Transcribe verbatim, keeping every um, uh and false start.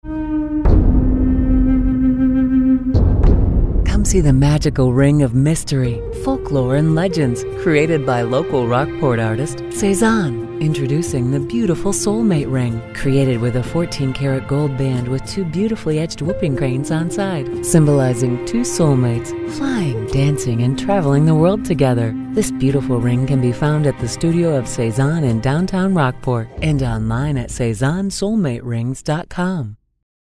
Come see the magical ring of mystery, folklore, and legends created by local Rockport artist Sazon. Introducing the beautiful soulmate ring, created with a fourteen karat gold band with two beautifully etched whooping cranes on side, symbolizing two soulmates flying, dancing, and traveling the world together. This beautiful ring can be found at the studio of Sazon in downtown Rockport and online at Sazon soulmate rings dot com.